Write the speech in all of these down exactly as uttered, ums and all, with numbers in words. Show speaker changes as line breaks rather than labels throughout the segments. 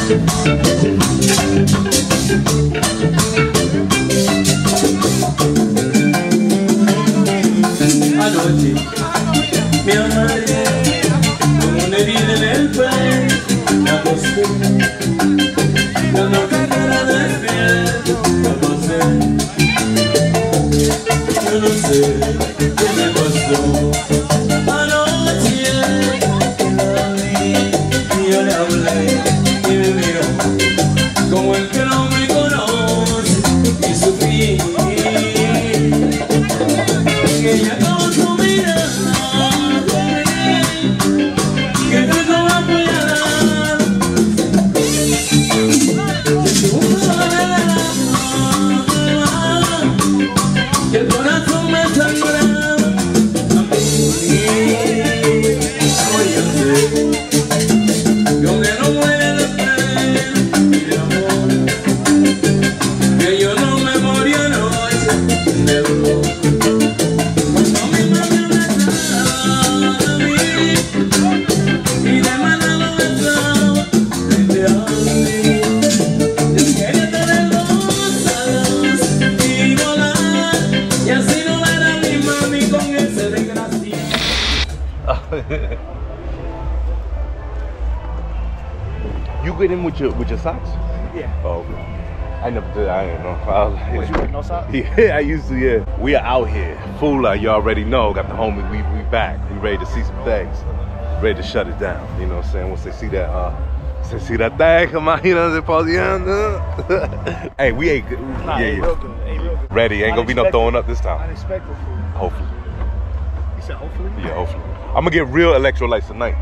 Anoche me amargué con una herida en el pecho, me acosté, la noche cara despierto, me acosté. Yo no sé qué me pasó. Anoche la vi y yo le hablé y me miró como el que no me conoce y sufrí que ella con su mirada que no me va a apoyar, que si uno le da la mano, que el corazón me sangra a mí. Oye, sé que aunque no muere de pena y de amor, que yo no me morí anoche de dolor.
You get in with your with your socks?
Yeah.
Oh, okay. I never did. I didn't know. I was like,
Was you with no socks?
yeah, I used to. Yeah, we are out here, Fula. You already know. Got the homie. We we back. We ready to see some things. Ready to shut it down. You know what I'm saying? Once they see that, uh, once they see that thing come out, you know, they pause. Hey, we ain't good.
Nah,
yeah,
ain't
yeah.
real good. Ain't real good.
Ready. Ain't gonna be no throwing up this time.
Unexpected food.
Hopefully.
You said hopefully?
Yeah, hopefully. I'm gonna get real electrolytes tonight.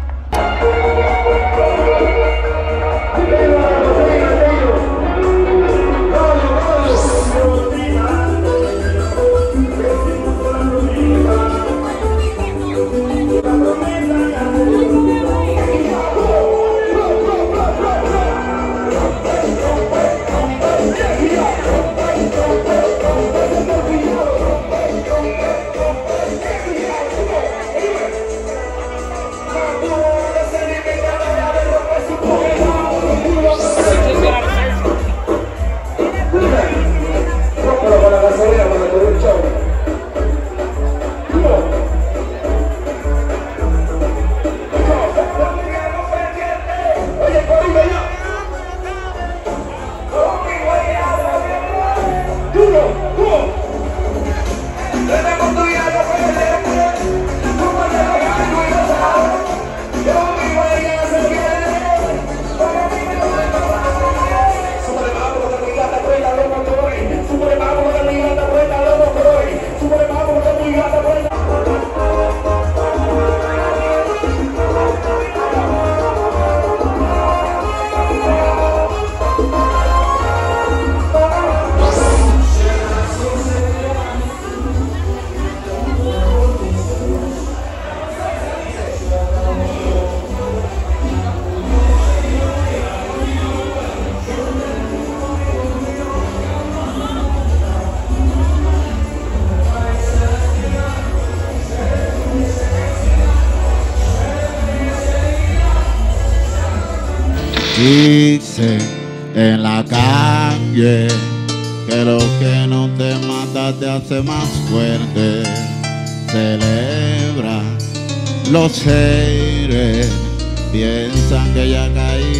Dice en la calle que lo que no te mata te hace más fuerte. Celebra, los haters piensan que ya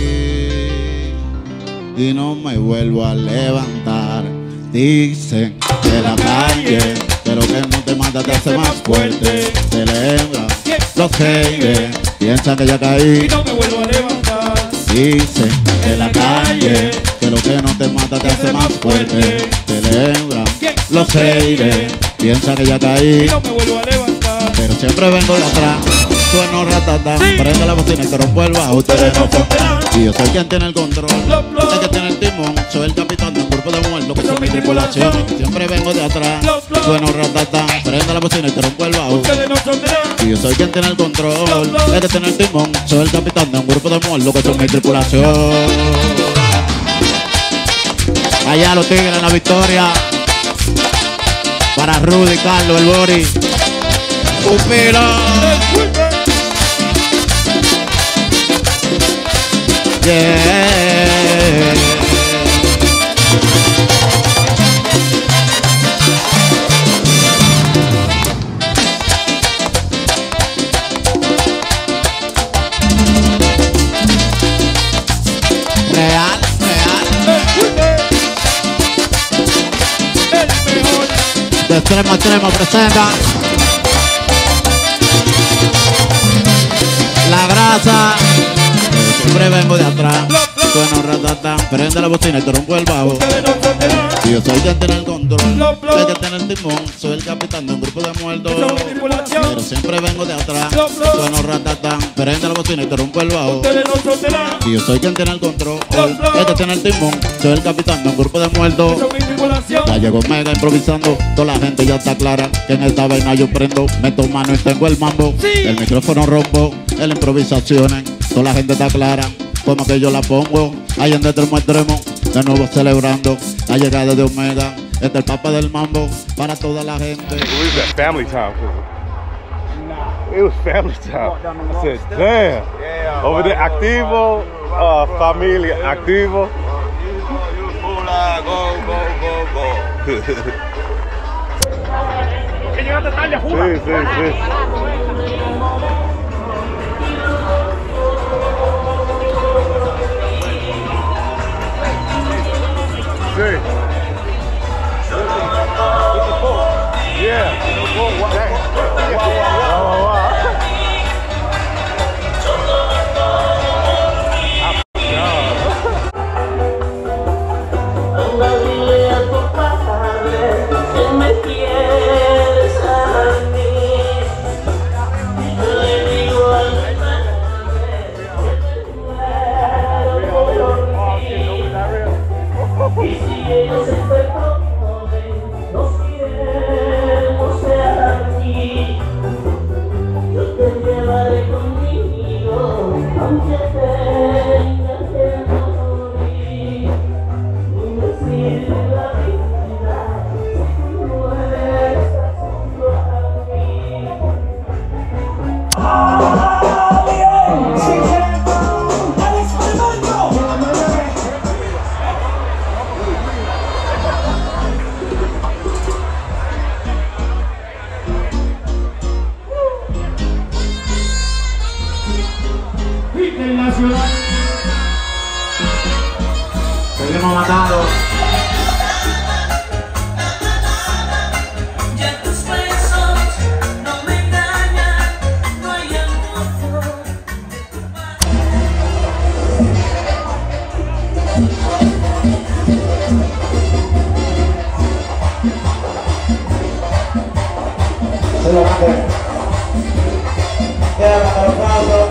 caí y no me vuelvo a levantar. Dicen que en la calle que lo que no te mata te hace más fuerte. Celebra, los haters piensan que ya caí
y no me vuelvo a levantar.
Dicen en la calle que lo que no te mata te hace más fuerte. Celebra, los haters piensan que ya caí
y no me vuelvo a levantar.
pero siempre vengo de atrás. Sueno ratatán,
Sí.
prende la bocina y te rompo el bajo. Ustedes no son. Y yo soy quien tiene el control,
Plop, plop.
el que tiene el timón. Soy el capitán del cuerpo de muertos que son mi tripulación. Siempre vengo de atrás.
Plop, plop.
Sueno ratatán, prende la bocina y te rompo el bajo.
Ustedes no son de nada.
Y yo soy quien tiene el control, el que tiene el timón. Soy el capitán de un grupo de muertos que son mi tripulación. Allá los tigres en la victoria. Para Rudy, Carlos, el Bori. Pupilo. Yeah. real, real.
El mejor.
De extremo a extremo presenta la grasa. Pero siempre vengo de atrás. Sueno ratatán, prende la bocina y te rompo el babo.
Ustedes no son de nada.
Y yo soy quien tiene el control,
Plop, plop.
el que tiene el timón. Soy el capitán de un grupo de muertos.
Somos tripulación.
Pero siempre vengo de atrás.
Plop, plop.
Sueno ratatán, prende la bocina y te rompo el bajo.
Ustedes no son de nada.
Y yo soy quien tiene el control,
Plop, plop.
el que tiene el timón. Soy el capitán de un grupo de muertos.
Somos tripulación.
Ya llegó Mega improvisando, toda la gente ya está clara que en esta vaina yo prendo, meto mano y tengo el mambo.
Sí.
El micrófono rompo, en la improvisación, toda la gente está clara, como que yo la pongo, ahí en de extremo a extremo, de nuevo celebrando la llegada de Omega. Este es el papa del mambo para toda la gente.
We was at family time. 'Cause it was family time. I said, damn. Over there, Activo, uh, familia, Activo.
Que llegaste tarde,
Sí,
jura.
sí, sí. Sí. Yeah. Wow, wow, wow.
Anda, dile a tu padre que me quieres a mí. Le digo al padre que me muero por ti. Y si ellos se proponen, nos iremos de aquí. Yo te llevaré conmigo, aunque tengas que morir. No me sirve la vida si tú no estás junto a mí.
Internacional.
Seguimos matando.
Ya tus besos no me engañan, no hay amor de tu parte.
Se lo mate. Queda para los pasos.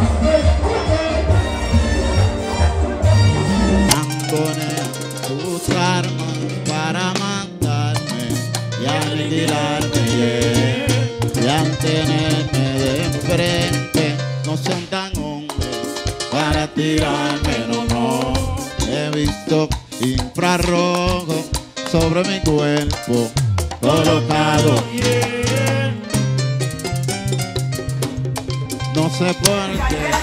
Sus armas para matarme y aniquilarme, yeah. Y al tenerme de enfrente no son tan hombres para tirarme, no, no. He visto infrarrojo sobre mi cuerpo colocado. No sé por qué.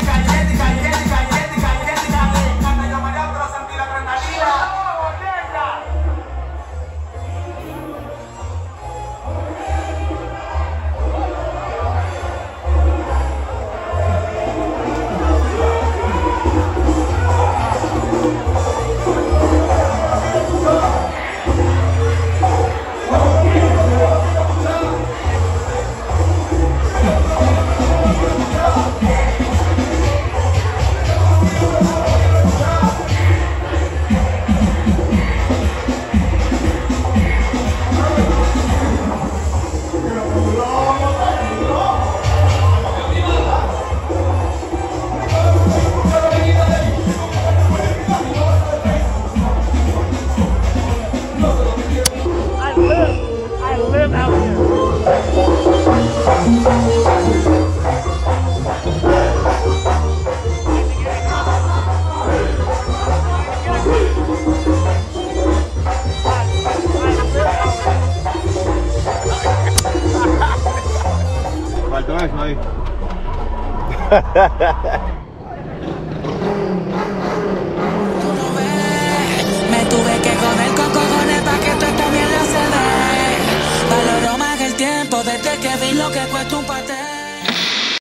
Faltó eso ahí.